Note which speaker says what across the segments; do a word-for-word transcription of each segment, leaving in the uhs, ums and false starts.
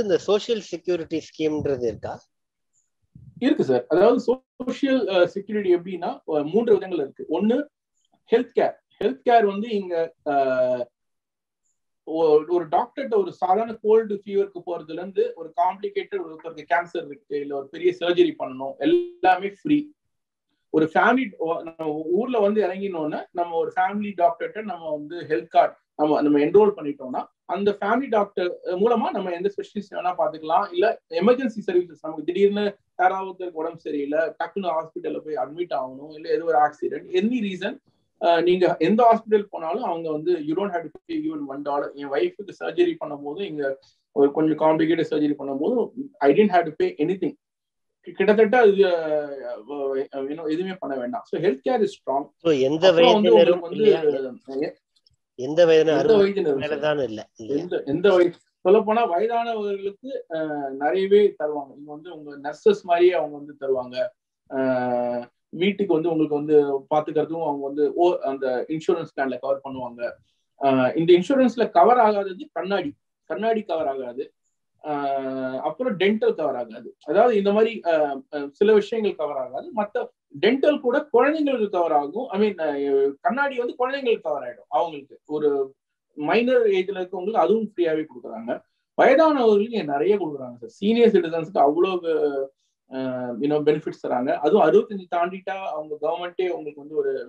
Speaker 1: இந்த social security ஸ்கீம்ன்றது இருக்கா?
Speaker 2: இருக்கு சார். அதாவது சோஷியல் செக்யூரிட்டி எப்படின்னா மூன்று விதங்கள் இருக்கு. ஒன்னு ஹெல்த் கேர். ஹெல்த் கேர் வந்து இங்க ஒரு டாக்டர்கிட்ட ஒரு சாதாரண கோல்டு ஃபீவருக்கு போறதுல இருந்து ஒரு காம்ப்ளிகேட்டட் ஒருத்தருக்கு கேன்சர் இருக்கு இல்ல ஒரு பெரிய சர்ஜரி பண்ணணும் எல்லாமே ஃப்ரீ. ஒரு ஃபேமிலி நம்ம ஊர்ல வந்து இறங்கினோன்னா நம்ம ஒரு ஃபேமிலி டாக்டர்கிட்ட நம்ம வந்து ஹெல்த் கார்டு நம்ம நம்ம என்ரோல் பண்ணிட்டோம்னா அந்த ஃபேமிலி டாக்டர் மூலமா நம்ம எந்த ஸ்பெஷலிஸ்ட் வேணா பாத்துக்கலாம். இல்ல எமர்ஜென்சி சர்வீசஸ் நமக்கு திடீர்னு யாராவது உடம்பு சரியில்லை டக்குன்னு ஹாஸ்பிட்டல்ல போய் அட்மிட் ஆகணும் இல்ல ஏதோ ஒரு ஆக்சிடென்ட் எனி ரீசன் நீங்க எந்த ஹாஸ்பிட்டல் போனாலும் அவங்க வந்து you don't have to pay even one dollar. என் ஒய்ஃபுக்கு சர்ஜரி பண்ணும் போது இங்க ஒரு கொஞ்சம் காம்ப்ளிகேட்டட் சர்ஜரி பண்ணும் போது I didn't have to pay anything. கிட்டத்தட்ட அது எதுவுமே பண்ண வேண்டாம். So health care is strong.
Speaker 1: எந்த வயதினரும் வந்து எந்த வயதினரும் இல்ல
Speaker 2: எந்த எந்த வயது சொல்ல போனா வயதானவர்களுக்கு நிறையவே தருவாங்க. இங்க வந்து உங்க நர்சஸ் மாதிரியே அவங்க வந்து தருவாங்க. வீட்டுக்கு வந்து உங்களுக்கு வந்து பாத்துக்கிறதும் அவங்க வந்து ஓ அந்த இன்சூரன்ஸ் பிளான்ல கவர் பண்ணுவாங்க. இந்த இன்சூரன்ஸ்ல கவர் ஆகாதது கண்ணாடி கண்ணாடி கவர் ஆகாது. அப்புறம் டென்டல் கவர் ஆகாது. அதாவது இந்த மாதிரி சில விஷயங்கள் கவர் ஆகாது. மற்ற டென்டல் கூட குழந்தைங்களுக்கு கவர் ஆகும். ஐ மீன் கண்ணாடி வந்து குழந்தைங்களுக்கு கவர் ஆயிடும். அவங்களுக்கு ஒரு மைனர் ஏஜ்ல இருக்கவங்களுக்கு அதுவும் ஃப்ரீயாவே கொடுக்குறாங்க. வயதானவர்களுக்கு நிறைய கொடுக்குறாங்க சார். சீனியர் சிட்டிசன்ஸ்க்கு அவ்வளவு யூனோ பெனிஃபிட்ஸ் தராங்க. அதுவும் அறுபத்தஞ்சு தாண்டிட்டா அவங்க கவர்மெண்டே உங்களுக்கு வந்து ஒரு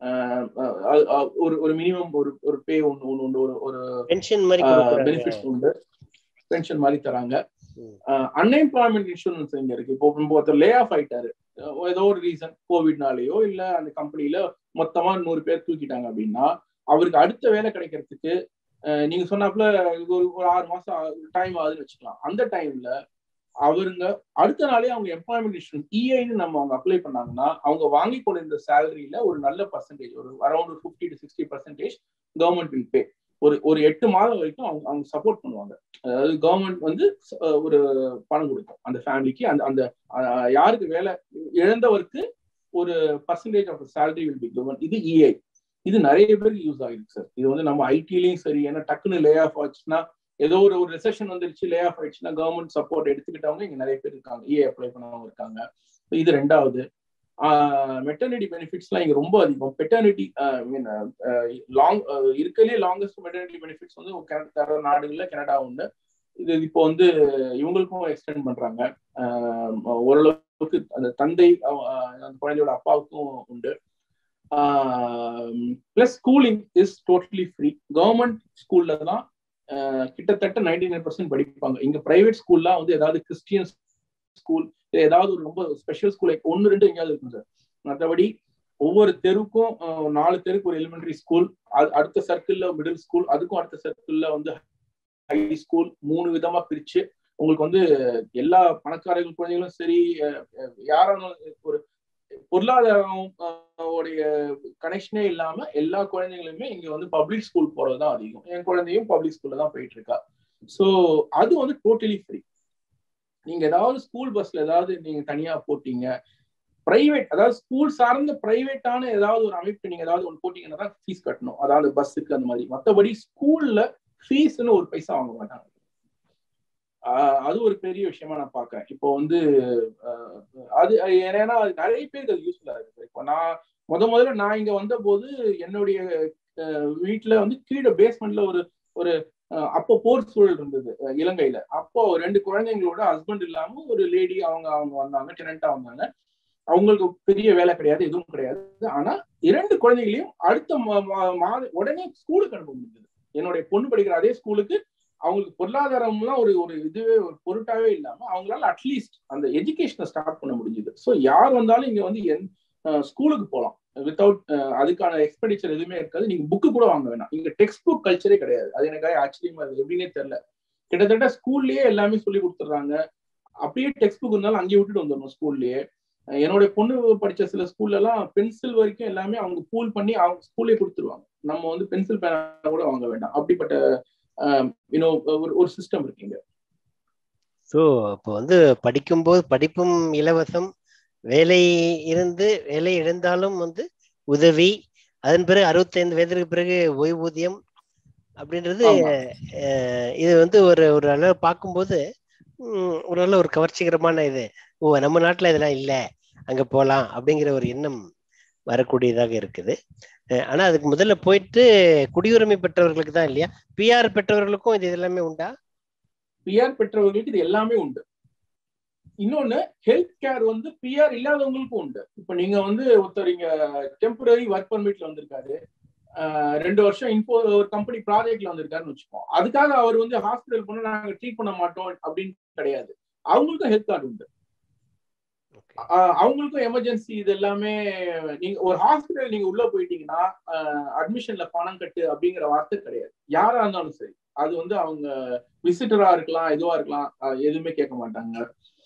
Speaker 2: ஒரு ஒரு மினிமம் ஒரு ஒரு பே ஒன்று ஒன்று உண்டு ஒரு ஒரு
Speaker 1: பென்ஷன் மாதிரி
Speaker 2: பெனிஃபிட்ஸ் உண்டு. பென்ஷன் மாதிரி தராங்க. அன்எம்ப்ளாய்மெண்ட் இன்சூரன்ஸ் இங்க இருக்கு. இப்போ ஒருத்தர் லே ஆஃப் ஆயிட்டாரு ஏதோ ஒரு ரீசன் கோவிட்னாலேயோ இல்ல அந்த கம்பெனில மொத்தமா நூறு பேர் தூக்கிட்டாங்க அப்படின்னா அவருக்கு அடுத்த வேலை கிடைக்கிறதுக்கு நீங்க சொன்னாப்புல ஒரு ஒரு ஆறு மாசம் டைம் ஆகுதுன்னு வச்சுக்கலாம். அந்த டைம்ல அவருங்க அடுத்த நாளே அவங்க எம்ப்ளாய்மெண்ட் இன்சூரன்ஸ் இஐன்னு நம்ம அவங்க அப்ளை பண்ணாங்கன்னா அவங்க வாங்கி கொண்டிருந்த சேலரியில ஒரு நல்ல பர்சன்டேஜ் ஒரு around fifty to sixty percentage government will pay. ஒரு ஒரு எட்டு மாதம் வரைக்கும் அவங்க அவங்க சப்போர்ட் பண்ணுவாங்க. அதாவது கவர்மெண்ட் வந்து ஒரு பணம் கொடுக்கும் அந்த ஃபேமிலிக்கு. அந்த அந்த யாருக்கு வேலை இழந்தவருக்கு ஒரு percentage of salary will be given. இது இஐ. இது நிறைய பேருக்கு யூஸ் ஆகிருக்கு சார். இது வந்து நம்ம ஐடிலையும் சரி. ஏன்னா டக்குன்னு லே ஆஃப் ஆச்சுன்னா ஏதோ ஒரு ஒரு ரெசெஷன் வந்துருச்சு லே ஆஃப் ஆயிடுச்சுன்னா கவர்மெண்ட் சப்போர்ட் எடுத்துக்கிட்டவங்க இங்க நிறைய பேர் இருக்காங்க. இஐ அப்ளை பண்ணவங்க இருக்காங்க. இது ரெண்டாவது. மெட்டர்னிட்டி பெனிஃபிட்ஸ்லாம் இங்க ரொம்ப அதிகம். பெட்டர்னிட்டி மீன் லாங் இருக்கலே லாங்கஸ்ட் மெட்டர்னிட்டி பெனிஃபிட்ஸ் வந்து தர நாடுகள்ல கனடா உண்டு. இது இப்போ வந்து இவங்களுக்கும் எக்ஸ்டெண்ட் பண்றாங்க. ஓரளவுக்கு அந்த தந்தை அந்த குழந்தையோட அப்பாவுக்கும் உண்டு. Plus schooling is totally free. Government ஸ்கூல்ல தான் கிட்டத்தட்ட நைன்டி நைன் பர்சன்ட் படிப்பாங்க. இங்க பிரைவேட் ஸ்கூல்லாம் வந்து ஏதாவது கிறிஸ்டியன் ஸ்கூல் ஏதாவது ஒரு ரொம்ப ஸ்பெஷல் ஸ்கூல் ஒன்னு ரெண்டு எங்கேயாவது இருக்கும் சார். மற்றபடி ஒவ்வொரு தெருக்கும் நாலு தெருக்கு ஒரு எலிமெண்டரி ஸ்கூல், அடுத்த சர்க்கிள்ல மிடில் ஸ்கூல், அதுக்கும் அடுத்த சர்க்கிள்ல வந்து ஹை ஸ்கூல், மூணு விதமா பிரிச்சு உங்களுக்கு வந்து எல்லா பணக்காரர்கள் குழந்தைகளும் சரி யாரும் ஒரு பொருளாதாரம் உடைய கனெக்ஷனே இல்லாம எல்லா குழந்தைங்களுமே இங்க வந்து பப்ளிக் ஸ்கூல் போறதுதான் அதிகம். என் குழந்தையும் பப்ளிக் ஸ்கூல்ல தான் போயிட்டு இருக்கா. ஸோ அது வந்து டோட்டலி ஃப்ரீ. நீங்க ஏதாவது ஸ்கூல் பஸ்ல ஏதாவது நீங்க தனியா போட்டீங்க பிரைவேட் அதாவது ஸ்கூல் சார்ந்த பிரைவேட்டான ஏதாவது ஒரு அமைப்பு நீங்க ஏதாவது ஒன்று போட்டீங்கன்னா தான் ஃபீஸ் கட்டணும். அதாவது பஸ்ஸுக்கு அந்த மாதிரி. மற்றபடி ஸ்கூல்ல ஃபீஸ்ன்னு ஒரு பைசா வாங்க மாட்டாங்க. அது ஒரு பெரிய விஷயமா நான் பாக்குறேன். இப்போ வந்து அது ஏன்னா அது நிறைய பேருக்கு அது யூஸ்ஃபுல்லா இருக்கு. இப்போ நான் முத முதல்ல நான் இங்க வந்த போது என்னுடைய வீட்டுல வந்து கீழே பேஸ்மெண்ட்ல ஒரு ஒரு அப்போ போர் சூழல் இருந்தது இலங்கையில. அப்போ ரெண்டு குழந்தைங்களோட ஹஸ்பண்ட் இல்லாம ஒரு லேடி அவங்க அவங்க வந்தாங்க, டெனண்டா வந்தாங்க. அவங்களுக்கு பெரிய வேலை கிடையாது, எதுவும் கிடையாது. ஆனா இரண்டு குழந்தைகளையும் அடுத்த மாத உடனே ஸ்கூலுக்கு அனுப்ப முடிஞ்சது. என்னுடைய பொண்ணு படிக்கிற அதே ஸ்கூலுக்கு அவங்களுக்கு பொருளாதாரம்லாம் ஒரு ஒரு இதுவே ஒரு பொருட்டாவே இல்லாம அவங்களால அட்லீஸ்ட் அந்த எஜுகேஷனை ஸ்டார்ட் பண்ண முடிஞ்சுது. ஸோ யார் வந்தாலும் இங்க வந்து என் ஸ்கூலுக்கு போகலாம் வித்தவுட் அதுக்கான எக்ஸ்பெண்டிச்சர் எதுவுமே இருக்காது. நீங்க புக்கு கூட வாங்க வேணாம். இங்க டெக்ஸ்ட் புக் கல்ச்சரே கிடையாது. அது எனக்கு ஆச்சரியமா இருக்கு, எப்படின்னே தெரியல. கிட்டத்தட்ட ஸ்கூல்லயே எல்லாமே சொல்லி கொடுத்துட்றாங்க. அப்படியே டெக்ஸ்ட் புக் இருந்தாலும் அங்கேயே விட்டுட்டு வந்துடணும் ஸ்கூல்லயே. என்னோட பொண்ணு படிச்ச சில ஸ்கூல்ல எல்லாம் பென்சில் வரைக்கும் எல்லாமே அவங்க பூல் பண்ணி அவங்க ஸ்கூல்லே கொடுத்துருவாங்க. நம்ம வந்து பென்சில் பேனா கூட வாங்க வேண்டாம். அப்படிப்பட்ட ஒரு சிஸ்டம் இருக்குங்க.
Speaker 1: ஸோ இப்போ வந்து படிக்கும்போது படிப்பும் இலவசம், வேலை இருந்து வேலை இழந்தாலும் வந்து உதவி, அதன் பிறகு அறுபத்தைந்து வயதுக்கு பிறகு ஓய்வூதியம் அப்படின்றது இது வந்து ஒரு ஒரு அளவு பார்க்கும்போது ஒரு நல்ல ஒரு கவர்ச்சிகரமான இது. ஓ, நம்ம நாட்டுல இதெல்லாம் இல்லை, அங்க போலாம் அப்படிங்கிற ஒரு எண்ணம் வரக்கூடியதாக இருக்குது. ஆனா அதுக்கு முதல்ல போயிட்டு குடியுரிமை பெற்றவர்களுக்கு தான் இல்லையா, பிஆர் பெற்றவர்களுக்கும் இது எல்லாமே உண்டா?
Speaker 2: பிஆர் பெற்றவர்களுக்கு இது எல்லாமே உண்டு. இன்னொன்னு, ஹெல்த் கேர் வந்து பிஆர் இல்லாதவங்களுக்கும் உண்டு. இப்ப நீங்க வந்து ஒருத்தர் இங்க டெம்பரரி ஒர்க் பர்மிட்ல வந்திருக்காரு, ரெண்டு வருஷம் இன்போ ஒரு கம்பெனி ப்ராஜெக்ட்ல வந்திருக்காருன்னு வச்சுப்போம். அதுக்காக அவர் வந்து ஹாஸ்பிட்டல் போனா நாங்க ட்ரீட் பண்ண மாட்டோம் அப்படின்னு கிடையாது. அவங்களுக்கும் ஹெல்த் கார்டு உண்டு, அவங்களுக்கும் எமர்ஜென்சி இது எல்லாமே. நீங்க ஒரு ஹாஸ்பிட்டல் நீங்க உள்ள போயிட்டீங்கன்னா அட்மிஷன்ல பணம் கட்டு அப்படிங்கிற வார்த்தை கிடையாது. யாரா இருந்தாலும் சரி, அது வந்து அவங்க விசிட்டரா இருக்கலாம், இதுவா இருக்கலாம், எதுவுமே கேட்க மாட்டாங்க.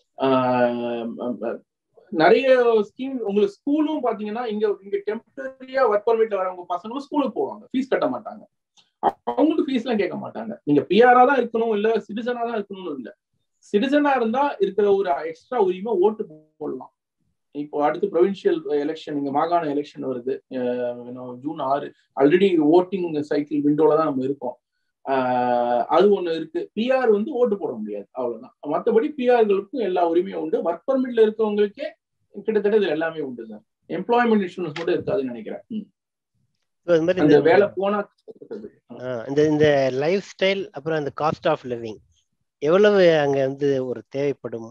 Speaker 2: நிறைய ஸ்கீம் உங்களுக்கு ஸ்கூலும் பாத்தீங்கன்னா, இங்க இங்க டெம்பரரியா ஒர்க் பர்மிட்ல வரவங்க பசங்களும் ஸ்கூலுக்கு போவாங்க, ஃபீஸ் கட்ட மாட்டாங்க. அவங்களுக்கு ஃபீஸ் எல்லாம் கேட்க மாட்டாங்க. நீங்க பிஆரா தான் இருக்கணும், இல்ல சிட்டிசனா தான் இருக்கணும்னு இல்ல. சிட்டிசனா இருந்தா இருக்கிற ஒரு எக்ஸ்ட்ரா உரிமை ஓட்டு போடலாம். இப்போ அடுத்து ப்ரொவின்சியல் எலெக்ஷன், இங்க மாகாண எலெக்ஷன் வருது ஜூன் ஆறு. ஆல்ரெடி ஓட்டிங் சைக்கிள் விண்டோல தான் நம்ம இருக்கோம். ஆஹ் அது ஒண்ணு இருக்கு. பிஆர் வந்து ஓட்டு போட முடியாது, அவ்வளவுதான். மற்றபடி பிஆர்களுக்கும் எல்லா உரிமையும் உண்டு. ஒர்க் பர்மிட்ல இருக்கவங்களுக்கே கிட்டத்தட்ட இது எல்லாமே உண்டு சார். எம்ப்ளாய்மெண்ட் இன்சூரன்ஸ் மட்டும் இருக்காதுன்னு நினைக்கிறேன். அந்த வேலை போனா
Speaker 1: இந்த இந்த லைஃப் ஸ்டைல், அப்புறம் அந்த காஸ்ட் ஆஃப் லிவிங் எவ்வளவு அங்க வந்து ஒரு தேவைப்படும்?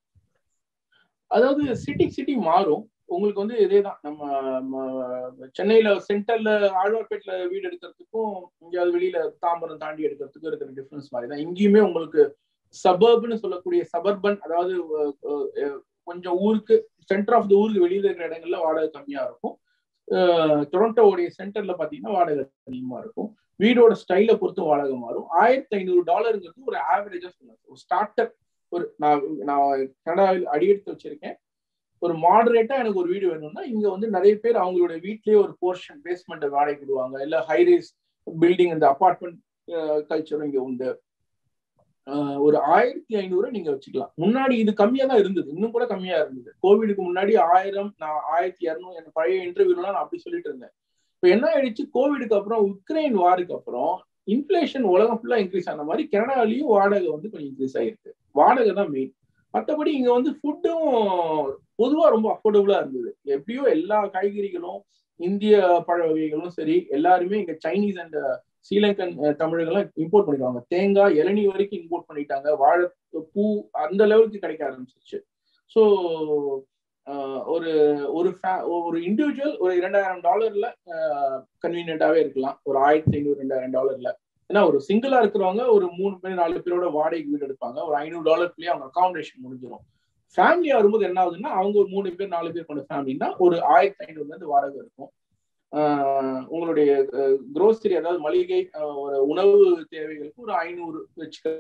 Speaker 2: அதாவது சிட்டி சிட்டி மாறும். உங்களுக்கு வந்து இதேதான், நம்ம சென்னையில சென்டர்ல ஆழ்வார்பேட்டில வீடு எடுக்கிறதுக்கும் இங்கேயாவது வெளியில தாம்பரம் தாண்டி எடுக்கிறதுக்கும் இருக்கிற டிஃபரன்ஸ் மாதிரி தான் இங்கேயுமே. உங்களுக்கு சபர்ப்னு சொல்லக்கூடிய சபர்பன், அதாவது கொஞ்சம் ஊருக்கு சென்டர் ஆஃப் த ஊருக்கு வெளியில இருக்கிற இடங்கள்ல வாடகை கம்மியா இருக்கும். டொரண்டோவுடைய சென்டர்ல பாத்தீங்கன்னா வாடகை அதிகமா இருக்கும். வீடோட ஸ்டைலை பொறுத்து வாடகை மாறும். ஆயிரத்தி ஐநூறு டாலருங்கிறது ஒரு ஆவரேஜா சொல்லலாம். ஒரு ஸ்டார்டர், ஒரு நான் நான் கனடாவில் அடியெடுத்து வச்சிருக்கேன், ஒரு மாடரேட்டா எனக்கு ஒரு வீடு வேணும்னா இங்க வந்து நிறைய பேர் அவங்களோட வீட்லயே ஒரு போர்ஷன் பேஸ்மெண்ட் வாடகை விடுவாங்க. இல்ல ஹைரேஸ் பில்டிங், இந்த அபார்ட்மெண்ட் கல்ச்சரும் இங்க உண்டு. ஒரு ஆயிரத்தி ஐநூறு நீங்க வச்சுக்கலாம். முன்னாடி இது கம்மியா தான் இருந்தது, இன்னும் கூட கம்மியா இருந்தது. கோவிடுக்கு முன்னாடி ஆயிரம், நான் ஆயிரத்தி இருநூறு எனக்கு பழைய இன்டர்வியூலாம் நான் அப்படி சொல்லிட்டு இருந்தேன். இப்ப என்ன ஆயிடுச்சு, கோவிடுக்கு அப்புறம் உக்ரைன் வாருக்கு அப்புறம் இன்ஃபிளேஷன் உலகம் ஃபுல்லா இன்க்ரீஸ் ஆன மாதிரி கனடாலையும் வாடகை வந்து கொஞ்சம் இன்க்ரீஸ் ஆயிருக்கு. வாடகை தான் மெயின். மற்றபடி இங்க வந்து ஃபுட்டும் பொதுவா ரொம்ப அஃபோர்டபுளா இருந்தது. எப்படியோ எல்லா காய்கறிகளும், இந்திய பழ வகைகளும் சரி, எல்லாருமே இங்க சைனீஸ் அண்ட் ஸ்ரீலங்கன் தமிழர்கள்லாம் இம்போர்ட் பண்ணிடுவாங்க. தேங்காய், இளநீ வரைக்கும் இம்போர்ட் பண்ணிட்டாங்க. வாழைப்பூ அந்த லெவலுக்கு கிடைக்க ஆரம்பிச்சிருச்சு. ஸோ ஒரு ஒரு ஒரு இண்டிவிஜுவல் ஒரு இரண்டாயிரம் டாலர்ல கன்வீனியன்டாவே இருக்கலாம், ஒரு ஆயிரத்தி ஐநூறு ரெண்டாயிரம் டாலர்ல. ஏன்னா ஒரு சிங்கிளா இருக்கிறவங்க ஒரு மூணு பேர் நாலு பேரோட வாடகை வீடு எடுப்பாங்க, ஒரு ஐநூறு டாலர்லயே அவங்க அகாமடேஷன் முடிஞ்சிடும். ஃபேமிலியா வரும்போது என்ன ஆகுதுன்னா, அவங்க ஒரு மூணு பேர் நாலு பேர் கொண்ட ஃபேமிலின்னா ஒரு ஆயிரத்தி ஐநூறுல இருந்து வாடகை இருக்கும். உங்களுடைய குரோசரி, அதாவது மளிகை, ஒரு உணவு தேவைகளுக்கு ஒரு ஐநூறு வச்சுக்க.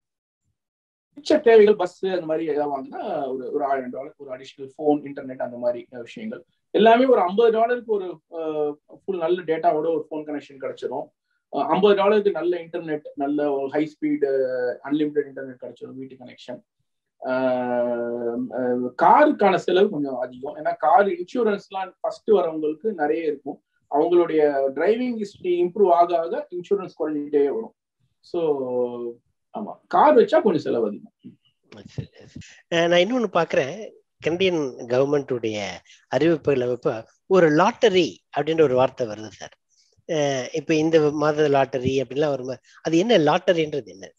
Speaker 2: மிச்ச தேவைகள் பஸ் அந்த மாதிரி ஏதாவது வாங்கினா ஒரு ஒரு ஆயிரம் டாலர், ஒரு அடிஷனல் போன், இன்டர்நெட், அந்த மாதிரி விஷயங்கள் எல்லாமே ஒரு ஐம்பது டாலருக்கு ஒரு ஃபுல் நல்ல டேட்டாவோட ஒரு போன் கனெக்ஷன் கிடைச்சிடும். ஐம்பது டாலருக்கு நல்ல இன்டர்நெட், நல்ல ஹை ஸ்பீடு அன்லிமிடெட் இன்டர்நெட் கிடைச்சிடும், வீட்டு கனெக்ஷன். காருக்கான செலவு கொஞ்சம் அதிகம், ஏன்னா கார் இன்சூரன்ஸ்லாம் ஃபர்ஸ்ட் வரவங்களுக்கு நிறைய இருக்கும். அவங்களுடைய டிரைவிங் ஹிஸ்டரி இம்ப்ரூவ் ஆக ஆக இன்சூரன்ஸ் குறைஞ்சிட்டே வரும். ஸோ ஆமா, கார் வச்சா கொஞ்சம் செலவு அதிகம்.
Speaker 1: நான் இன்னொன்னு பாக்குறேன், கனடியன் கவர்மெண்ட்டுடைய அறிவிப்புகளை வைப்ப ஒரு லாட்டரி அப்படின்ற ஒரு வார்த்தை வருது சார். இப்ப இந்த மாத லாட்டரி அப்படின்லாம் வருமா? அது என்ன லாட்டரின்றது? என்ன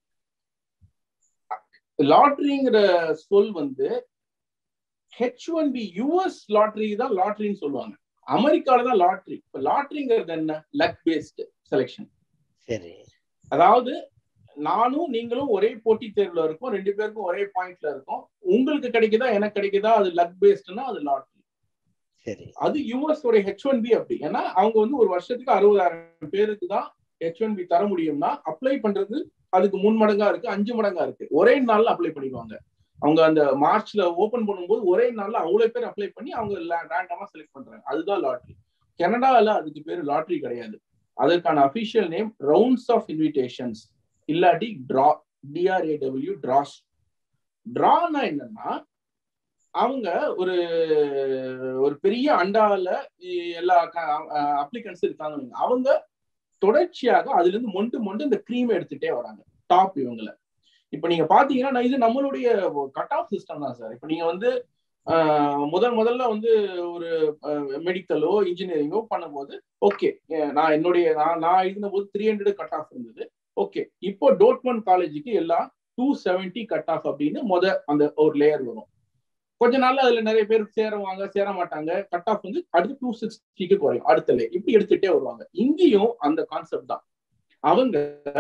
Speaker 2: லாட்டரிங்கிற சொல் வந்து H one B US lottery தான் லாட்டரின்னு சொல்லுவாங்க. அமெரிக்கால தான் லாட்டரி. இப்ப லாட்டரிங்கிறது என்ன? Luck based selection.
Speaker 1: சரி.
Speaker 2: அதாவது நானும் நீங்களும் ஒரே போட்டி தேர்வுல இருக்கோம், ரெண்டு பேருக்கும் ஒரே பாயிண்ட்ல இருக்கும். உங்களுக்கு கிடைக்குதா எனக்கு கிடைக்குதா, அது லக் பேஸ்ட்னா அது லாட்டரி.
Speaker 1: சரி.
Speaker 2: அது யூஎஸ் உடைய ஹெச் ஒன் பி அப்படி. ஏன்னா அவங்க வந்து ஒரு வருஷத்துக்கு அறுபதாயிரம் பேருக்கு தான் ஹெச் ஒன் பி தர முடியும்னா, அப்ளை பண்றது அதுக்கு மூணு மடங்கா இருக்கு, அஞ்சு மடங்கா இருக்கு. ஒரே நாள்ல அப்ளை பண்ணிடுவாங்க. அவங்க அந்த மார்ச்ல ஓபன் பண்ணும்போது ஒரே நாள்ல அவ்வளவு பேர் அப்ளை பண்ணி அவங்க ரேண்டமா செலக்ட் பண்றாங்க. அதுதான் லாட்டரி. கனடால அதுக்கு பேரு லாட்டரி கிடையாது. அதற்கான official name rounds of invitations, இல்லாட்டி டிரா, டிஆர்ஏடபிள்யூ, டிராஸ். டிரானா என்னன்னா, அவங்க ஒரு ஒரு பெரிய அண்டால எல்லா அப்ளிகன்ஸ் இருக்காங்க, அவங்க தொடர்ச்சியாக அதுல இருந்து மொண்டு மொண்டு இந்த கிரீம் எடுத்துட்டே வராங்க. டாப் இவங்களை இப்ப நீங்க பாத்தீங்கன்னா இது நம்மளுடைய கட் ஆஃப் சிஸ்டம் தான் சார். இப்ப நீங்க வந்து முதல் முதல்ல வந்து ஒரு மெடிக்கலோ இன்ஜினியரிங்கோ பண்ணும்போது ஓகே, நான் என்னுடைய நான் நான் இருந்த போது த்ரீ ஹண்ட்ரட் கட் ஆஃப் இருந்தது. ஓகே, இப்போ டோட்மன் காலேஜுக்கு எல்லாம் டூ செவன்டி கட் ஆஃப் அப்படின்னு முத அந்த ஒரு லேயர் வரும். கொஞ்ச நாள்ல அதுல நிறைய பேர் சேருவாங்க, சேர மாட்டாங்க. கட் ஆஃப் வந்து அடுத்து டூ சிக்ஸ்டிக்கு குறையும் அடுத்த லேயர், இப்படி எடுத்துட்டே வருவாங்க. இங்கேயும் அந்த கான்செப்ட் தான். அவங்க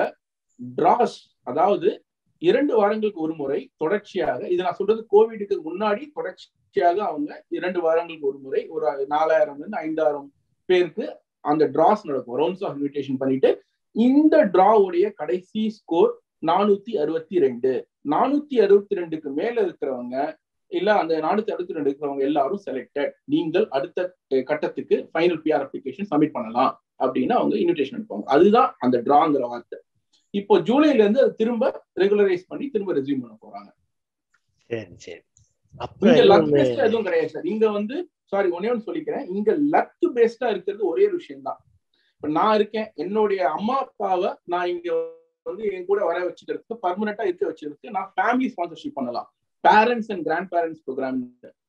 Speaker 2: டிராஸ், அதாவது இரண்டு வாரங்களுக்கு ஒரு முறை தொடர்ச்சியாக, இது நான் சொல்றது கோவிடுக்கு முன்னாடி தொடர்ச்சியாக அவங்க இரண்டு வாரங்களுக்கு ஒரு முறை ஒரு நாலாயிரம் இருந்து ஐந்தாயிரம் பேருக்கு அந்த டிராஸ் நடக்கும். ரவுண்ட்ஸ் ஆஃப் இன்விடேஷன் பண்ணிட்டு இந்த டிராவுடைய கடைசி ஸ்கோர் நானூத்தி அறுபத்தி ரெண்டு நானூத்தி அறுபத்தி ரெண்டுக்கு மேல இருக்கிறவங்க இல்ல அந்த நானூத்தி அறுபத்தி ரெண்டு இருக்கிறவங்க எல்லாரும் செலக்டட், நீங்கள் அடுத்த கட்டத்துக்கு ஃபைனல் பிஆர் அப்ளிகேஷன் சப்மிட் பண்ணலாம் அப்படின்னு அவங்க இன்விடேஷன் அனுப்புவாங்க. அதுதான் அந்த டிராங்கிற வார்த்தை. இப்போ ஜூலைல இருந்து அது திரும்ப ரெகுலரைஸ் பண்ணி திரும்ப ரெஸ்யூம் பண்ண போறாங்க.
Speaker 1: சரி சரி.
Speaker 2: இங்க லக் பேஸ்டா எதுவும் கிடையாது சார். இங்க வந்து சாரி ஒன்னே ஒன்று சொல்லிக்கிறேன், இங்க லக் பேஸ்டா இருக்கிறது ஒரே ஒரு விஷயம் தான். இப்ப நான் இருக்கேன், என்னுடைய அம்மா அப்பாவை நான் இங்க வந்து என் கூட வர வச்சுக்கிறதுக்கு, பர்மனண்டா இருக்க வச்சிருக்கு, நான் ஃபேமிலி ஸ்பான்சர்ஷிப் பண்ணலாம், parents and grandparents program.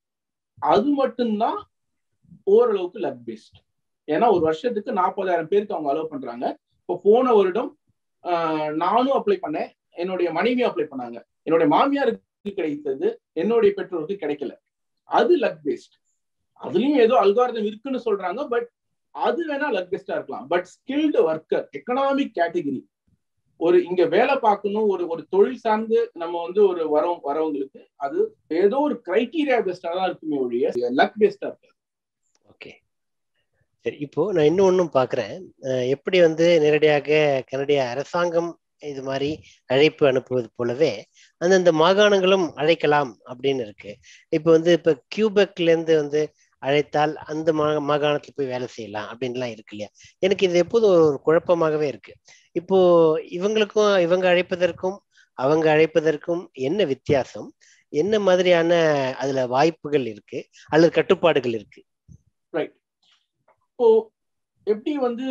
Speaker 2: அது மட்டும்தான் ஓரளவுக்கு லக் பேஸ்ட். ஏன்னா ஒரு வருஷத்துக்கு நாற்பதாயிரம் பேருக்கு அவங்க அலோவ் பண்றாங்க. இப்போ போன வருடம் நானும் அப்ளை பண்ணேன், என்னுடைய மனைவியும் அப்ளை பண்ணாங்க. என்னுடைய மாமியாருக்கு கிடைத்தது, என்னுடைய பெற்றோருக்கு கிடைக்கல. அது லக் பேஸ்ட். அதுலயும் ஏதோ அல்காரிதம் இருக்குன்னு சொல்றாங்க, பட் அது வேணா லக் பெஸ்டா இருக்கலாம். But skilled worker, economic category, ஒரு இங்க வேலை பார்க்கணும், ஒரு ஒரு தொழில் சார்ந்து நம்ம வந்து ஒரு வர வரவங்களுக்கு அது ஏதோ ஒரு கிரைட்டீரியா பெஸ்டா தான் இருக்குமே ஒழிய லக் பெஸ்டா இருக்காது.
Speaker 1: ஓகே சரி. இப்போ நான் இன்னும் ஒன்றும் பார்க்குறேன், எப்படி வந்து நேரடியாக கனடிய அரசாங்கம் இது மாதிரி அழைப்பு அனுப்புவது போலவே அந்தந்த மாகாணங்களும் அழைக்கலாம் அப்படின்னு இருக்கு. இப்போ வந்து இப்போ கியூபெக்ல இருந்து வந்து அழைத்தால் அந்த மா மாகாணத்துல போய் வேலை செய்யலாம் அப்படின்லாம் இருக்கு இல்லையா? எனக்கு இது எப்போதும் ஒரு குழப்பமாகவே இருக்கு. இப்போ இவங்களுக்கும் இவங்க அழைப்பதற்கும் அவங்க அழைப்பதற்கும் என்ன வித்தியாசம், என்ன மாதிரியான அதுல வாய்ப்புகள் இருக்கு அல்லது கட்டுப்பாடுகள் இருக்கு?
Speaker 2: ரைட். இப்போ எப்படி வந்து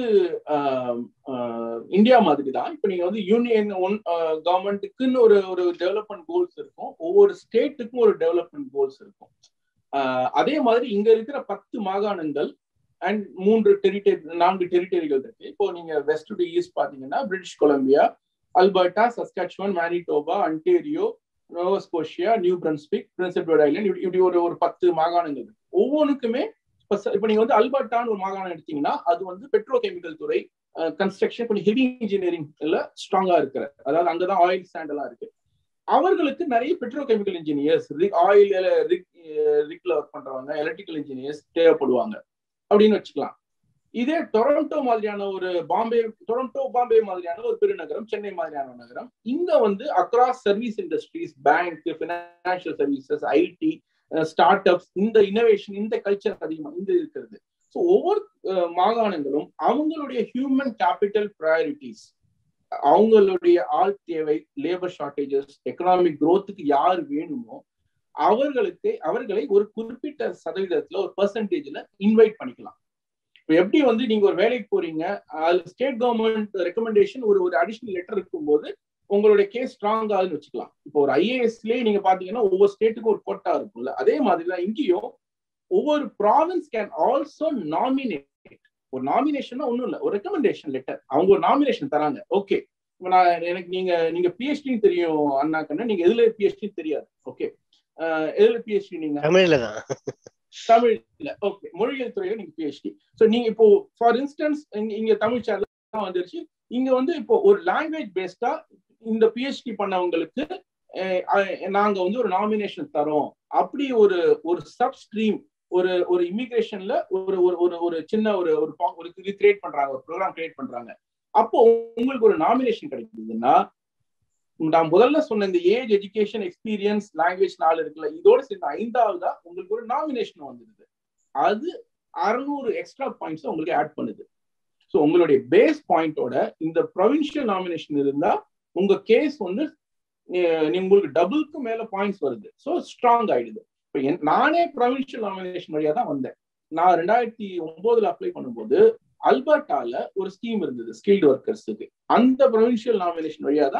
Speaker 2: இந்தியா மாதிரி தான் இப்போ நீங்க வந்து யூனியன் ஒன் கவர்மெண்ட்டுக்குன்னு ஒரு ஒரு டெவலப்மெண்ட் கோல்ஸ் இருக்கும், ஒவ்வொரு ஸ்டேட்டுக்கும் ஒரு டெவலப்மெண்ட் கோல்ஸ் இருக்கும். அதே மாதிரி இங்க இருக்கிற பத்து மாகாணங்கள் அண்ட் மூன்று டெரிட்டரி நான்கு டெரிட்டரிகள் இருக்கு. இப்போ நீங்க வெஸ்ட் டு ஈஸ்ட் பாத்தீங்கன்னா British Columbia, Alberta, Saskatchewan, Manitoba, Ontario, Nova Scotia, New Brunswick, Prince Edward Island, இப்படி ஒரு ஒரு பத்து மாகாணங்கள் இருக்கு. ஒவ்வொன்றுக்குமே இப்ப நீங்க வந்து அல்பர்டான்னு ஒரு மாகாணம் எடுத்தீங்கன்னா அது வந்து பெட்ரோ கெமிக்கல் துறை, கன்ஸ்ட்ரக்ஷன், கொஞ்சம் ஹெவி இன்ஜினியரிங்ல ஸ்ட்ராங்கா இருக்கிற, அதாவது அங்கதான் ஆயில் ஸ்டாண்ட் எல்லாம் இருக்கு. அவர்களுக்கு நிறைய பெட்ரோ கெமிக்கல் இன்ஜினியர்ஸ், ஆயில் ரிக்ல ஒர்க் பண்றவங்க, எலக்ட்ரிக்கல் இன்ஜினியர்ஸ் தேவைப்படுவாங்க அப்படின்னு வச்சுக்கலாம். இதே டொரண்டோ மாதிரியான ஒரு பாம்பே, டொரண்டோ பாம்பே மாதிரியான ஒரு பெருநகரம், சென்னை மாதிரியான நகரம், இங்க வந்து across service industries, bank, financial services, IT, startups, இந்த இனோவேஷன், இந்த கல்ச்சர் அதிகமா இந்த இருக்கிறது. ஸோ ஒவ்வொரு மாகாணங்களும் அவங்களுடைய ஹியூமன் கேபிட்டல் ப்ரையாரிட்டிஸ், அவங்களுடைய ஆள் தேவை, லேபர் ஷார்டேஜஸ், எக்கனாமிக் குரோத்துக்கு யார் வேணுமோ அவர்களுக்கு அவர்களை ஒரு குறிப்பிட்ட சதவீதத்துல ஒரு பெர்சன்டேஜ்ல இன்வைட் பண்ணிக்கலாம். இப்போ எப்படி வந்து நீங்க ஒரு வேலைக்கு போறீங்க, அது ஸ்டேட் கவர்மெண்ட் ரெக்கமெண்டேஷன் ஒரு ஒரு அடிஷனல் லெட்டர் இருக்கும்போது உங்களுடைய கேஸ் ஸ்ட்ராங் ஆகுதுன்னு வச்சுக்கலாம். இப்போ ஒரு ஐஏஎஸ்லயே நீங்க பாத்தீங்கன்னா ஒவ்வொரு ஸ்டேட்டுக்கும் ஒரு கோட்டா இருக்கும்ல, அதே மாதிரிதான் இங்கேயும் ஒவ்வொரு ப்ராவின்ஸ் கேன் ஆல்சோ நாமினேட். ஒரு நாமினேஷன் ஒன்றும் இல்லை, ஒரு ரெக்கமெண்டேஷன் லெட்டர், அவங்க ஒரு நாமினேஷன் தராங்க. ஓகே, இப்போ நான் எனக்கு நீங்க நீங்க பிஹெச்டின்னு தெரியும் அண்ணா கண்ணன், நீங்க எதுல பிஹெச்டி தெரியாது. ஓகே, எதுல பிஹெச்டி? நீங்க
Speaker 1: தமிழ்ல தான்.
Speaker 2: தமிழ்ல. ஓகே, மொழியியல் துறையில நீங்க பிஹெச்டி. ஸோ நீங்க இப்போ ஃபார் இன்ஸ்டன்ஸ் இங்க தமிழ் சேனல் வந்துருச்சு, இங்க வந்து இப்போ ஒரு லாங்குவேஜ் பேஸ்டா இந்த பிஹெச்டி பண்ணவங்களுக்கு நாங்க வந்து ஒரு நாமினேஷன் தரோம், அப்படி ஒரு ஒரு சப் ஸ்ட்ரீம், ஒரு ஒரு இமிகிரேஷன்ல ஒரு ஒரு ஒரு சின்ன ஒரு ஒரு இது கிரியேட் பண்றாங்க, ஒரு ப்ரோக்ராம் கிரியேட் பண்றாங்க. அப்போ உங்களுக்கு ஒரு நாமினேஷன் கிடைக்குதுன்னா, நான் முதல்ல சொன்ன இந்த ஏஜ், எஜுகேஷன், எக்ஸ்பீரியன்ஸ், லாங்குவேஜ் நாலு இருக்குல்ல, இதோட சேர்ந்து ஐந்தாவதா உங்களுக்கு ஒரு நாமினேஷன் வந்துடுது. அது அறுநூறு எக்ஸ்ட்ரா பாயிண்ட்ஸ் உங்களுக்கு ஆட் பண்ணுது. ஸோ உங்களுடைய பேஸ் பாயிண்டோட இந்த ப்ரொவின்ஷியல் நாமினேஷன் இருந்தா உங்க கேஸ் வந்து உங்களுக்கு டபுளுக்கு மேல பாயிண்ட்ஸ் வருது. ஸோ ஸ்ட்ராங் ஆயிடுது. இப்போ நானே ப்ரொவின்ஷியல் நாமினேஷன் வழியா தான் வந்தேன். நான் ரெண்டாயிரத்தி ஒன்பதுல அப்ளை பண்ணும்போது அல்பர்டால ஒரு ஸ்கீம் இருந்தது ஸ்கில்டு ஒர்க்கர்ஸுக்கு. அந்த ப்ரொவின்ஷியல் நாமினேஷன் வழியா தான்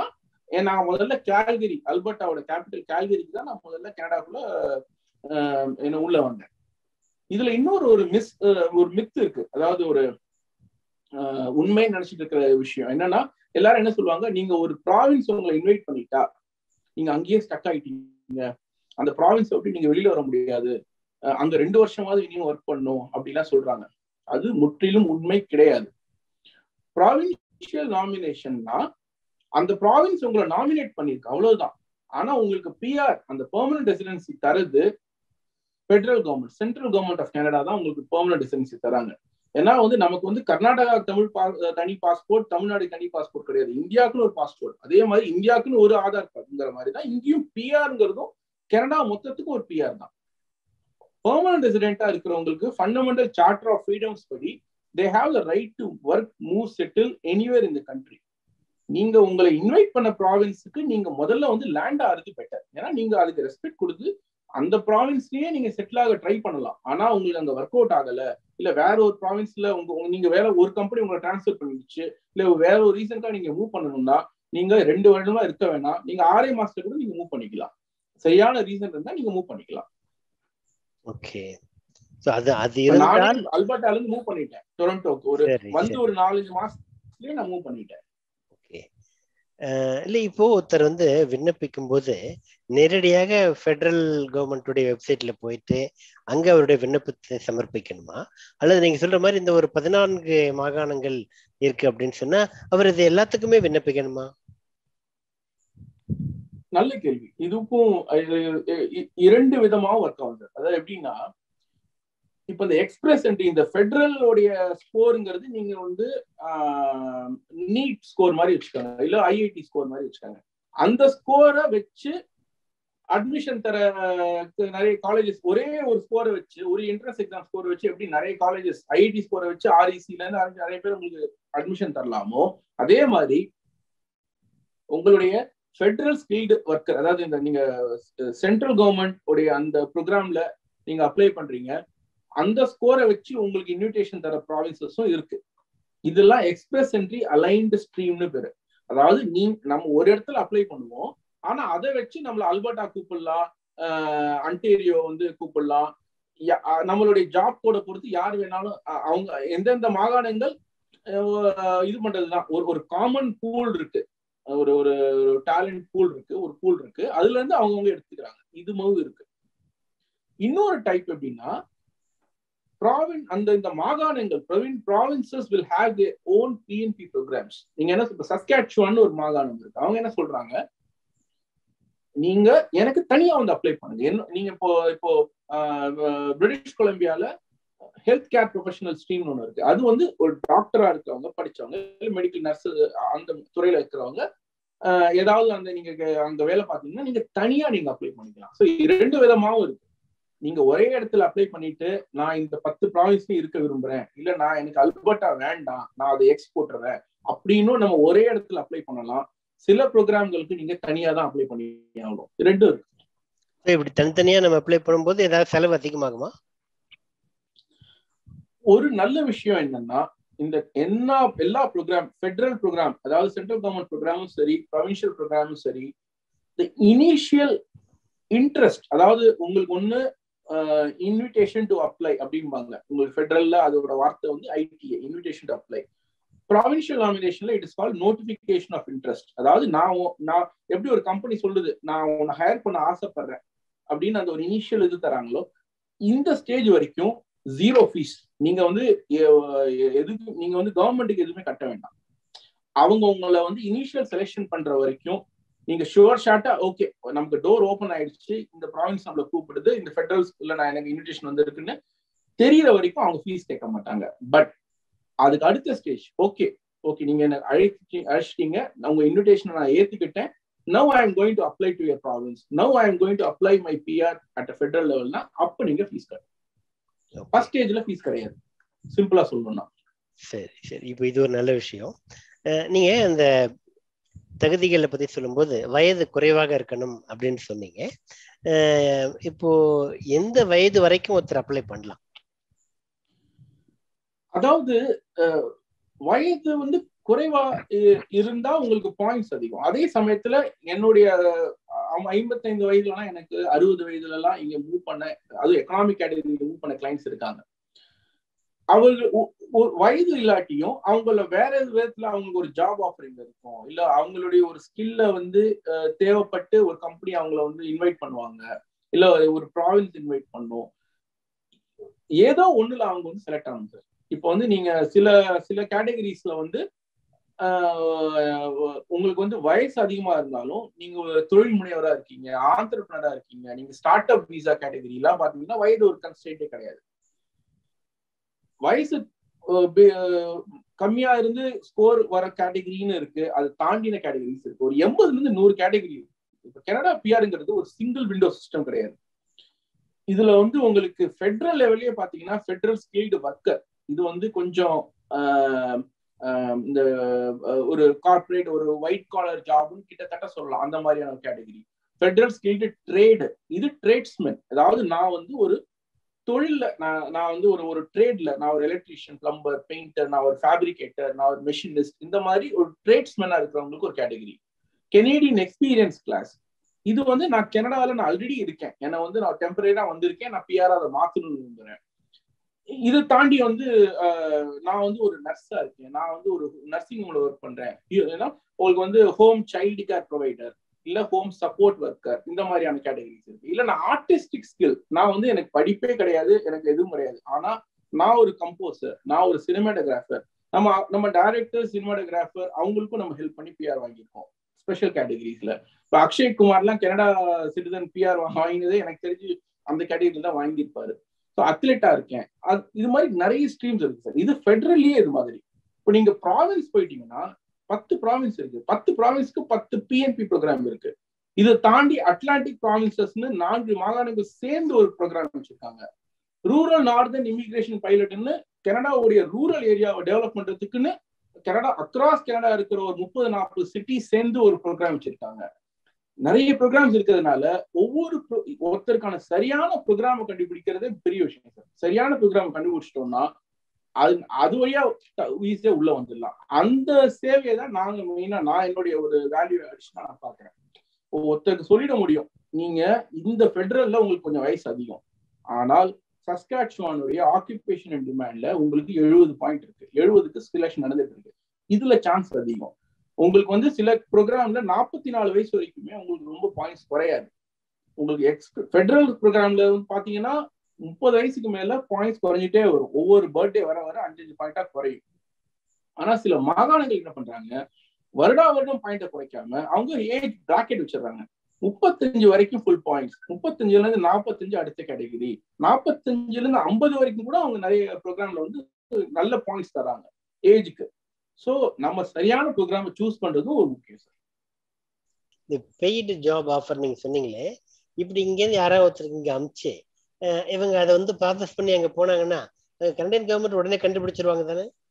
Speaker 2: நான் முதல்ல கால்கரி, அல்பர்டாவோட கேபிட்டல் கால்கரிக்கு தான் நான் முதல்ல கனடாக்குள்ள என்ன உள்ள வந்தேன். இதுல இன்னொரு ஒரு மிஸ் ஒரு மித் இருக்கு. அதாவது ஒரு உண்மை நினைச்சிட்டு இருக்கிற விஷயம் என்னன்னா, எல்லாரும் என்ன சொல்லுவாங்க, நீங்க ஒரு ப்ராவின்ஸ் உங்களை இன்வைட் பண்ணிட்டா நீங்க அங்கேயே ஸ்டக் ஆயிட்டீங்க, அந்த ப்ராவின்ஸ் விட்டு நீங்க வெளியில வர முடியாது, அங்க ரெண்டு வருஷமாவது இனியும் ஒர்க் பண்ணும் அப்படிலாம் சொல்றாங்க. அது முற்றிலும் உண்மை கிடையாது. ப்ராவின்சியல் நாமினேஷன்னா அந்த ப்ராவின்ஸ் உங்களை நாமினேட் பண்ணிருக்கு, அவ்வளவுதான். ஆனா உங்களுக்கு பிஆர், அந்த பெர்மனன்ட் ரெசிடென்சி தருது federal government, central government of Canada தான் உங்களுக்கு பெர்மனன்ட் ரெசிடென்சி தராங்க. ஏன்னா வந்து நமக்கு வந்து கர்நாடகா தமிழ் தனி பாஸ்போர்ட், தமிழ்நாடு தனி பாஸ்போர்ட் கிடையாது, இந்தியாவுக்குன்னு ஒரு பாஸ்போர்ட். அதே மாதிரி இந்தியாவுக்குன்னு ஒரு ஆதார் கார்டுங்கிற மாதிரி தான் இங்கேயும் பிஆர்ங்கிறதும் கனடா மொத்தத்துக்கு ஒரு பிஆர் தான். பெர்மனன்ட் ரெசிடென்டா இருக்கிறவங்களுக்கு ஃபண்டமெண்டல் சார்ட்டர் ஆஃப் ஃப்ரீடம்ஸ் படி they have the right to work, move, settle anywhere in the country. நீங்க உங்களை இன்வைட் பண்ண ப்ராவின்ஸுக்கு நீங்க முதல்ல வந்து லேண்ட் ஆகிறது பெட்டர். ஏன்னா நீங்க அதுக்கு ரெஸ்பெக்ட் கொடுத்து அந்த ப்ராவின்ஸ்லயே நீங்க செட்டில் ஆக ட்ரை பண்ணலாம். ஆனா உங்களுக்கு அங்க ஒர்க் அவுட் ஆகல, இல்ல வேற ஒரு ப்ராவின்ஸ்ல உங்க நீங்க வேற ஒரு கம்பெனி உங்களை டிரான்ஸ்ஃபர் பண்ணிடுச்சு, இல்ல வேற ஒரு ரீசன்டா நீங்க மூவ் பண்ணணும்னா நீங்க ரெண்டு வருடமா இருக்க வேணாம், நீங்க ஆறே மாசத்துல கூட நீங்க மூவ் பண்ணிக்கலாம். சரியான ரீசன் இருந்தா நீங்க மூவ் பண்ணிக்கலாம்.
Speaker 1: ஓகே. சோ அது அது இருந்தால்
Speaker 2: அல்பர்டால இருந்து மூவ் பண்ணிட்டேன் டொரண்டோக்கு. ஒரு வந்து ஒரு நாலஞ்சு மாசத்துலயே நான் மூவ் பண்ணிட்டேன்.
Speaker 1: ஓகே. இல்ல இப்போ ஒருத்தர் வந்து விண்ணப்பிக்கும் போது நேரடியாக ஃபெடரல் கவர்மெண்ட்டுடைய வெப்சைட்ல போயிட்டு அங்க அவருடைய விண்ணப்பத்தை சமர்ப்பிக்கணுமா, அல்லது நீங்க சொல்ற மாதிரி இந்த ஒரு பதினான்கு மாகாணங்கள் இருக்கு அப்படின்னு சொன்னா அவர் இது எல்லாத்துக்குமே விண்ணப்பிக்கணுமா?
Speaker 2: நல்ல கேள்வி. இதுக்கும் இரண்டு விதமாவும் ஒர்க் ஆகுது. அதாவது எப்படின்னா, இப்ப இந்த எக்ஸ்பிரஸ் என்ட்ரி, இந்த ஃபெடரலோடைய ஸ்கோருங்கிறது நீங்க வந்து நீட் ஸ்கோர் மாதிரி வச்சுக்காங்க, இல்ல ஐஐடி ஸ்கோர் மாதிரி வச்சுக்காங்க. அந்த ஸ்கோரை வச்சு அட்மிஷன் தர நிறைய காலேஜஸ், ஒரே ஒரு ஸ்கோரை வச்சு, ஒரு என்ட்ரன்ஸ் எக்ஸாம் ஸ்கோரை வச்சு எப்படி நிறைய காலேஜஸ் ஐஐடி ஸ்கோரை வச்சு ஆர்இசில இருந்து நிறைய பேர் உங்களுக்கு அட்மிஷன் தரலாமோ, அதே மாதிரி உங்களுடைய ஃபெடரல் ஸ்கில்டு ஒர்க்கர், அதாவது இந்த நீங்க சென்ட்ரல் கவர்மெண்ட் உடைய அந்த ப்ரோக்ராம்ல நீங்க அப்ளை பண்றீங்க, அந்த ஸ்கோரை வச்சு உங்களுக்கு இன்விடேஷன் தர ப்ராவின்சஸும் இருக்கு. இதெல்லாம் எக்ஸ்பிரஸ் என்ட்ரி அலைன்டு ஸ்ட்ரீம்னு பேரு. அதாவது நீ நம்ம ஒரு இடத்துல அப்ளை பண்ணுவோம், ஆனா அதை வச்சு நம்மள அல்பர்டா கூப்பிடலாம், அன்டேரியோ வந்து கூப்பிடலாம், நம்மளுடைய ஜாப் கோட பொறுத்து யார் வேணாலும் அவங்க எந்தெந்த மாகாணங்கள் இது பண்றதுதான். ஒரு ஒரு காமன் பூல் இருக்கு, ஒரு ஒரு டேலண்ட் பூல் இருக்கு, ஒரு பூல் இருக்கு, அதுல இருந்து அவங்கவுங்க எடுத்துக்கிறாங்க. இது மாதிரி இருக்கு. இன்னொரு டைப் எப்படின்னா, ப்ராவின் அந்த இந்த மாகாணங்கள் provinces will have their own P N P programs. நீங்க என்ன சொல்ற, சஸ்காட்சுவான் ஒரு மாகாணம் இருக்கு, அவங்க என்ன சொல்றாங்க, நீங்க எனக்கு தனியா வந்து அப்ளை பண்ணுங்க. என்ன நீங்க இப்போ இப்போ பிரிட்டிஷ் கொலம்பியால ஹெல்த் கேர் ப்ரொஃபஷனல் ஸ்ட்ரீம் ஒன்று இருக்கு. அது வந்து ஒரு டாக்டரா இருக்கிறவங்க, படிச்சவங்க, மெடிக்கல் நர்ஸ் அந்த துறையில இருக்கிறவங்க ஏதாவது அந்த நீங்க அங்க வேலை பார்த்தீங்கன்னா நீங்க தனியா நீங்க அப்ளை பண்ணிக்கலாம். ஸோ ரெண்டு விதமாவும் இருக்கு. நீங்க ஒரே இடத்துல அப்ளை பண்ணிட்டு நான் இந்த பத்து ப்ராவின்ஸ்லயும் இருக்க விரும்புறேன், இல்ல நான் எனக்கு அல்பர்டா வேண்டாம் நான் அதை எக்ஸ் போட்டுறேன் அப்படின்னும் நம்ம ஒரே இடத்துல அப்ளை பண்ணலாம். சில ப்ரோக்ராம்களுக்கு நீங்க தனியா தான் அப்ளை பண்ணி ஆகணும். ரெண்டும் இருக்கு.
Speaker 1: இப்படி தனித்தனியா நம்ம அப்ளை பண்ணும்போது ஏதாவது செலவு அதிகமாகுமா?
Speaker 2: ஒரு நல்ல விஷயம் என்னன்னா, இந்த என்ன எல்லா ப்ரோக்ராம், ஃபெடரல் ப்ரோக்ராம், அதாவது சென்ட்ரல் கவர்மெண்ட் ப்ரோக்ராமும் சரி, ப்ரொவின்சியல் ப்ரோக்ராமும் சரி, இந்த இனிஷியல் இன்ட்ரெஸ்ட், அதாவது உங்களுக்கு ஒண்ணு இன்விடேஷன் டு அப்ளை அப்படிம்பாங்க. உங்களுக்கு ஃபெடரல்ல அதோட வார்த்தை வந்து ITA, invitation to apply. Provincial நாமினேஷன்ல it is called notification of interest. அதாவது நான் நான் எப்படி ஒரு கம்பெனி சொல்லுது நான் உன்னை ஹையர் பண்ண ஆசைப்படுறேன் அப்படின்னு அந்த ஒரு இனிஷியல் இது தராங்களோ, இந்த ஸ்டேஜ் வரைக்கும் ஜீரோ ஃபீஸ். நீங்க வந்து எதுக்கு நீங்க வந்து கவர்மெண்ட்டுக்கு எதுவுமே கட்ட வேண்டாம். அவங்க உங்களை வந்து இனிஷியல் செலெக்ஷன் பண்ற வரைக்கும் நீங்க ஷுவர் ஷார்ட்டா ஓகே நமக்கு டோர் ஓபன் ஆயிடுச்சு, இந்த ப்ராவின்ஸ் நம்மள கூப்பிடுது, இந்த ஃபெடரல் ஸ்கூல்ல நான் எனக்கு இன்விடேஷன் வந்திருக்குன்னு தெரியற வரைக்கும் அவங்க ஃபீஸ் கேட்க மாட்டாங்க. பட் அதுக்கு அடுத்த ஸ்டேஜ், ஓகே ஓகே நீங்க என்ன அழைச்சி அழைச்சிட்டீங்க, உங்க இன்விடேஷனை நான் ஏத்துக்கிட்டேன், now I am going to apply to your province, now I am going to apply my PR at federal லெவல்னா அப்ப நீங்க ஃபீஸ் கட்டணும். ஃபர்ஸ்ட் ஸ்டேஜ்ல ஃபீஸ் கிடையாது, சிம்பிளா சொல்லணும்னா. சரி
Speaker 1: சரி இப்போ இது ஒரு நல்ல விஷயம். நீங்க அந்த தகுதிகளை பத்தி சொல்லும்போது வயது குறைவாக இருக்கணும் அப்படின்னு சொன்னீங்க. இப்போ எந்த வயது வரைக்கும் ஒருத்தர் அப்ளை பண்ணலாம்?
Speaker 2: அதாவது வயது வந்து குறைவா இருந்தா உங்களுக்கு பாயிண்ட்ஸ் அதிகம். அதே சமயத்துல என்னுடைய ஐம்பத்தைந்து வயதுலனா எனக்கு அறுபது வயதுல எல்லாம் இங்க மூவ் பண்ண, அதுவும் எக்கனாமிக் கேட்டகரி மூவ் பண்ண கிளைண்ட்ஸ் இருக்காங்க. அவர்கள் வயது இல்லாட்டியும் அவங்கள வேற விதத்துல அவங்களுக்கு ஒரு ஜாப் ஆஃபரிங் இருக்கும், இல்ல அவங்களுடைய ஒரு ஸ்கில்ல வந்து தேவைப்பட்டு ஒரு கம்பெனி அவங்கள வந்து இன்வைட் பண்ணுவாங்க, இல்ல ஒரு ப்ராவின்ஸ் இன்வைட் பண்ணும், ஏதோ ஒண்ணுல அவங்க வந்து செலக்ட் ஆகும் சார். இப்போ வந்து நீங்க சில சில கேட்டகரிஸ்ல வந்து உங்களுக்கு வந்து வயசு அதிகமா இருந்தாலும் நீங்க ஒரு தொழில் முனைவரா இருக்கீங்க, ஆண்டர்பிரனரா இருக்கீங்க, நீங்க ஸ்டார்ட் அப் விசா கேட்டகரி எல்லாம் பாத்தீங்கன்னா வயது ஒரு கன்ஸ்ட்ரெயின்ட்டே கிடையாது. வயசு கம்மியா இருந்து ஸ்கோர் வர கேட்டகரின்னு இருக்கு, அது தாண்டின கேட்டகரிஸ் இருக்கு. ஒரு எண்பதுல இருந்து நூறு கேட்டகரி இருக்கு. இப்ப கனடா பிஆர்ங்கிறது ஒரு சிங்கிள் விண்டோ சிஸ்டம் கிடையாது. இதுல வந்து உங்களுக்கு ஃபெடரல் லெவல்லே பாத்தீங்கன்னா ஃபெடரல் ஸ்கில்டு ஒர்க்கர், இது வந்து கொஞ்சம் இந்த ஒரு கார்பரேட் ஒரு ஒயிட் காலர் ஜாப்னு கிட்டத்தட்ட சொல்லலாம், அந்த மாதிரியான கேட்டகரி. ஃபெடரல் ஸ்கில்டு ட்ரேடு, இது ட்ரேட்ஸ்மேன். அதாவது நான் வந்து ஒரு தொழில்ல நான் நான் வந்து ஒரு ஒரு ட்ரேட்ல நான் ஒரு எலக்ட்ரீஷியன், பிளம்பர், பெயிண்டர், நான் ஒரு ஃபேப்ரிகேட்டர், நான் ஒரு மெஷினிஸ்ட், இந்த மாதிரி ஒரு ட்ரேட்ஸ்மேனா இருக்கிறவங்களுக்கு ஒரு கேட்டகரி. கெனேடியன் எக்ஸ்பீரியன்ஸ் கிளாஸ், இது வந்து நான் கனடாவில் நான் ஆல்ரெடி இருக்கேன், ஏன்னா வந்து நான் டெம்பரரியா வந்திருக்கேன், நான் பிஆர் அதை மாத்தணும்னு விரும்புறேன். இதை தாண்டி வந்து நான் வந்து ஒரு நர்ஸா இருக்கேன், நான் வந்து ஒரு நர்சிங் ஹோம்ல ஒர்க் பண்றேன், உங்களுக்கு வந்து ஹோம் சைல்டு கேர் ப்ரொவைடர், இல்ல ஹோம் சப்போர்ட் ஒர்க்கர், இந்த மாதிரியான கேட்டகரிஸ் இருக்கு. இல்ல நான் ஆர்டிஸ்டிக் ஸ்கில், நான் வந்து எனக்கு படிப்பே கிடையாது, எனக்கு எதுவும் கிடையாது, ஆனா நான் ஒரு கம்போசர், நான் ஒரு சினிமாட்டோகிராஃபர், நம்ம நம்ம டைரக்டர், சினிமாட்டோகிராஃபர், அவங்களுக்கும் நம்ம ஹெல்ப் பண்ணி பிஆர் வாங்கியிருக்கோம் ஸ்பெஷல் கேட்டகரிஸ்ல. இப்போ அக்ஷய் குமார்லாம் கனடா சிட்டிசன் பிஆர் வாங்கினதே எனக்கு தெரிஞ்சு அந்த கேட்டகரியில தான் வாங்கியிருப்பாரு. ஸோ அத்லெட்டா இருக்கேன், இது மாதிரி நிறைய ஸ்ட்ரீம்ஸ் இருக்கு சார். இது ஃபெடரல்லே இது மாதிரி. இப்போ நீங்க ப்ராவின்ஸ் போயிட்டீங்கன்னா பத்து ப்ராவின்ஸ் இருக்கு, பத்து ப்ராவின்ஸ்க்கு பத்து பிஎன்பி ப்ரோக்ராம் இருக்கு. இதை தாண்டி அட்லாண்டிக் ப்ராவின்சஸ்னு நான்கு மாகாணங்கள் சேர்ந்து ஒரு ப்ரோக்ராம் வச்சிருக்காங்க. ரூரல் நார்தர்ன் இமிகிரேஷன் பைலட்னு கனடாவுடைய ரூரல் ஏரியாவை டெவலப் பண்றதுக்குன்னு கனடா அக்ராஸ் கனடா இருக்கிற ஒரு முப்பது நாற்பது சிட்டி சேர்ந்து ஒரு ப்ரோக்ராம் வச்சிருக்காங்க. நிறைய ப்ரோக்ராம்ஸ் இருக்கிறதுனால ஒவ்வொரு ஒருத்தருக்கான சரியான ப்ரோக்ராமை கண்டுபிடிக்கிறதே பெரிய விஷயம் சார். சரியான ப்ரோக்ராம் கண்டுபிடிச்சிட்டோம்னா அது அது வழியா ஈஸியா உள்ள வந்துடலாம். அந்த சேவையை தான் நாங்க மெயினா நான் என்னுடைய ஒரு வேல்யூ அடிஷனா நான் பாக்குறேன். ஒருத்தருக்கு சொல்லிட முடியும், நீங்க இந்த ஃபெடரல்ல உங்களுக்கு கொஞ்சம் வயசு அதிகம், ஆனால் சஸ்காட்சுவானுடைய ஆக்குபேஷன் அண்ட் டிமாண்ட்ல உங்களுக்கு எழுபது பாயிண்ட் இருக்கு, எழுபதுக்கு செலக்ஷன் நடந்துட்டு இருக்கு, இதுல சான்ஸ் அதிகம். உங்களுக்கு வந்து சில ப்ரோக்ராம்ல நாற்பத்தி நாலு வயசு வரைக்குமே உங்களுக்கு ரொம்ப பாயிண்ட்ஸ் குறையாது. உங்களுக்கு எக்ஸ் ஃபெடரல் ப்ரோக்ராம்ல பாத்தீங்கன்னா முப்பது வயசுக்கு மேல பாயிண்ட்ஸ் குறைஞ்சிட்டே வரும், ஒவ்வொரு பர்த்டே வர வர அஞ்சு அஞ்சு பாயிண்டா குறையும். ஆனா சில மாகாணங்கள் என்ன பண்றாங்க, வருடா வருடம் பாயிண்ட குறைக்காம அவங்க ஏஜ் பிராக்கெட் வச்சிடறாங்க. முப்பத்தஞ்சு வரைக்கும் ஃபுல் பாயிண்ட்ஸ், முப்பத்தஞ்சுல இருந்து நாற்பத்தஞ்சு அடுத்த கேட்டகரி, நாற்பத்தஞ்சுல இருந்து ஐம்பது வரைக்கும் கூட அவங்க நிறைய ப்ரோக்ராம்ல வந்து நல்ல பாயிண்ட்ஸ் தராங்க ஏஜுக்கு. சோ நம்ம சரியான ப்ரோக்ராமை சூஸ் பண்றதும் ஒரு முக்கியம் சார்.
Speaker 1: இந்த பெய்டு ஜாப் ஆஃபர் நீங்க சொன்னீங்களே, இப்படி இங்கேருந்து யாராவது ஒருத்தருக்கு இங்க அமிச்சு இவங்க அதை வந்து ப்ராசஸ் பண்ணி அங்க போனாங்கன்னா கனடியன் கவர்மெண்ட் உடனே கண்டுபிடிச்சிருவாங்க தானே?